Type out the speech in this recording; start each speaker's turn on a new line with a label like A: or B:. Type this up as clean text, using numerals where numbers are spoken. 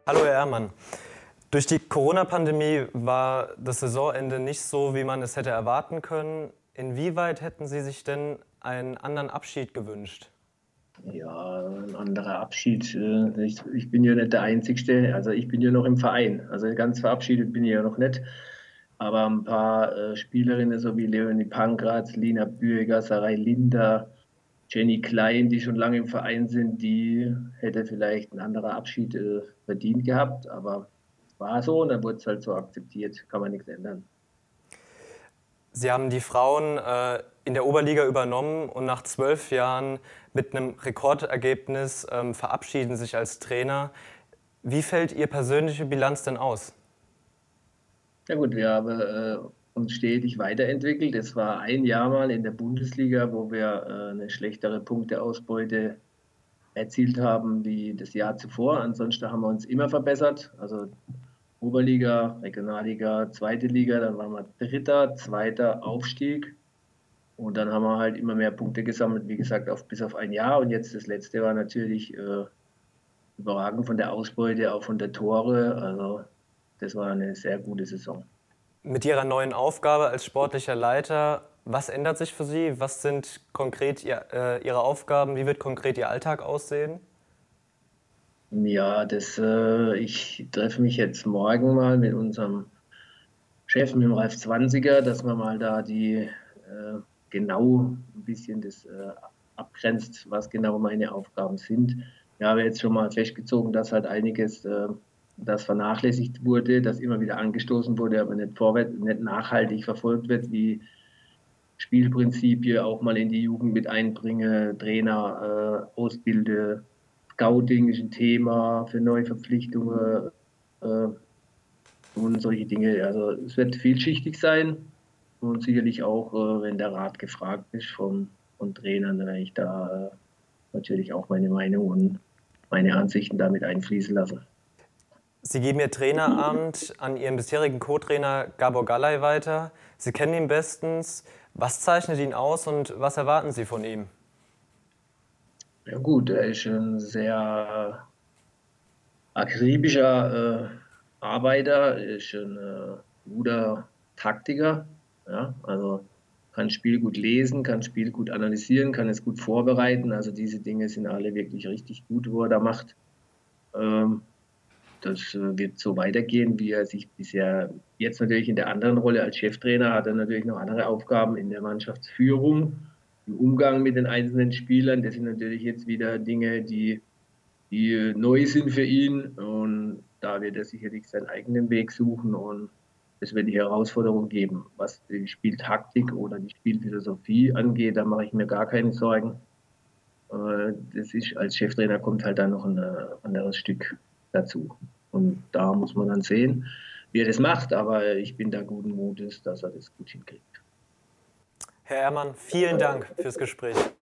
A: Hallo Herr Ehrmann. Durch die Corona-Pandemie war das Saisonende nicht so, wie man es hätte erwarten können. Inwieweit hätten Sie sich denn einen anderen Abschied gewünscht?
B: Ja, ein anderer Abschied. Ich bin ja nicht der Einzige, also ich bin ja noch im Verein. Also ganz verabschiedet bin ich ja noch nicht. Aber ein paar Spielerinnen, so wie Leonie Pankratz, Lina Bürger, Sarai Linder, Jenny Klein, die schon lange im Verein sind, die hätte vielleicht ein anderer Abschied verdient gehabt. Aber es war so und dann wurde es halt so akzeptiert. Kann man nichts ändern.
A: Sie haben die Frauen in der Oberliga übernommen und nach 12 Jahren mit einem Rekordergebnis verabschieden sich als Trainer. Wie fällt Ihre persönliche Bilanz denn aus?
B: Ja gut, wir haben uns stetig weiterentwickelt. Es war ein Jahr mal in der Bundesliga, wo wir eine schlechtere Punkteausbeute erzielt haben wie das Jahr zuvor. Ansonsten haben wir uns immer verbessert. Also Oberliga, Regionalliga, zweite Liga, dann waren wir Dritter, zweiter Aufstieg. Und dann haben wir halt immer mehr Punkte gesammelt, wie gesagt, bis auf ein Jahr. Und jetzt das letzte war natürlich überragend von der Ausbeute, auch von der Tore. Also das war eine sehr gute Saison.
A: Mit Ihrer neuen Aufgabe als sportlicher Leiter, was ändert sich für Sie? Was sind konkret Ihre Aufgaben? Wie wird konkret Ihr Alltag aussehen?
B: Ja, ich treffe mich jetzt morgen mal mit unserem Chef, mit dem Ralf Zwanziger, dass man mal da genau ein bisschen das abgrenzt, was genau meine Aufgaben sind. Wir haben jetzt schon mal festgezogen, dass halt einiges, das vernachlässigt wurde, das immer wieder angestoßen wurde, aber nicht vorwärts, nicht nachhaltig verfolgt wird, wie Spielprinzipien auch mal in die Jugend mit einbringe, Trainer ausbilde. Scouting ist ein Thema für Neuverpflichtungen äh, und solche Dinge. Also es wird vielschichtig sein und sicherlich auch, wenn der Rat gefragt ist von Trainern, dann werde ich da natürlich auch meine Meinung und meine Ansichten damit einfließen lassen.
A: Sie geben Ihr Traineramt an Ihren bisherigen Co-Trainer Gabor Gallay weiter. Sie kennen ihn bestens. Was zeichnet ihn aus und was erwarten Sie von ihm?
B: Ja gut, er ist ein sehr akribischer Arbeiter, ist ein guter Taktiker. Ja, also kann das Spiel gut lesen, kann das Spiel gut analysieren, kann es gut vorbereiten. Also diese Dinge sind alle wirklich richtig gut, wo er da macht. Ähm, Das wird so weitergehen, wie er sich bisher jetzt natürlich in der anderen Rolle als Cheftrainer hat er natürlich noch andere Aufgaben in der Mannschaftsführung, im Umgang mit den einzelnen Spielern. Das sind natürlich jetzt wieder Dinge, die neu sind für ihn. Und da wird er sicherlich seinen eigenen Weg suchen und es wird die Herausforderung geben. Was die Spieltaktik oder die Spielphilosophie angeht, da mache ich mir gar keine Sorgen. Das ist, als Cheftrainer kommt halt dann noch ein anderes Stück dazu. Und da muss man dann sehen, wie er das macht. Aber ich bin da guten Mutes, dass er das gut hinkriegt.
A: Herr Ehrmann, vielen Dank fürs Gespräch.